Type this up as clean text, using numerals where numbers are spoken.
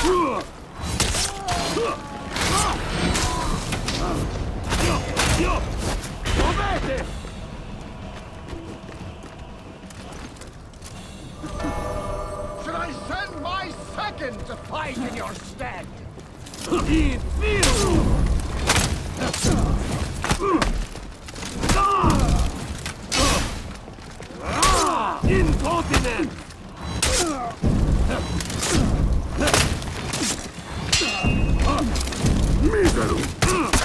Should I send my second to fight in your stead? Incontinent! Miseru!